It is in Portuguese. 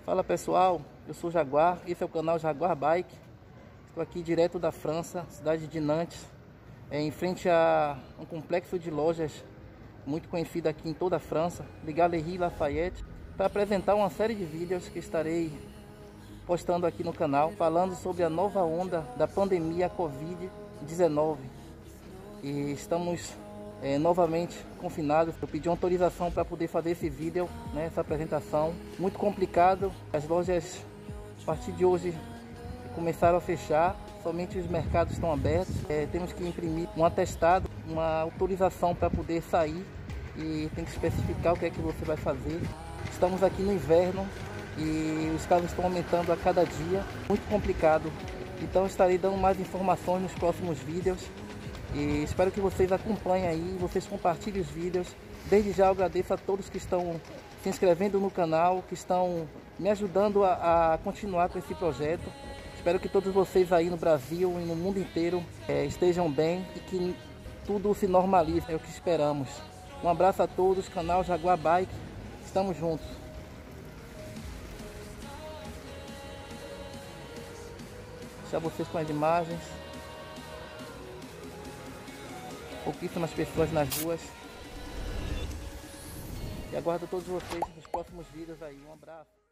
Fala pessoal, eu sou Jaguar, esse é o canal Jaguar Bike. Estou aqui direto da França, cidade de Nantes, em frente a um complexo de lojas muito conhecido aqui em toda a França, de Galeries Lafayette, para apresentar uma série de vídeos que estarei postando aqui no canal, falando sobre a nova onda da pandemia Covid-19. E estamos novamente confinados. Eu pedi uma autorização para poder fazer esse vídeo, essa apresentação. Muito complicado, as lojas a partir de hoje começaram a fechar, somente os mercados estão abertos. Temos que imprimir um atestado, uma autorização para poder sair e tem que especificar o que é que você vai fazer. Estamos aqui no inverno e os casos estão aumentando a cada dia, muito complicado. Então estarei dando mais informações nos próximos vídeos e espero que vocês acompanhem aí, vocês compartilhem os vídeos. Desde já eu agradeço a todos que estão se inscrevendo no canal, que estão me ajudando a continuar com esse projeto. Espero que todos vocês aí no Brasil e no mundo inteiro estejam bem e que tudo se normalize, é o que esperamos. Um abraço a todos, canal Jaguar Bike, estamos juntos. Deixar vocês com as imagens. Pouquíssimas pessoas nas ruas. E aguardo todos vocês nos próximos vídeos aí. Um abraço.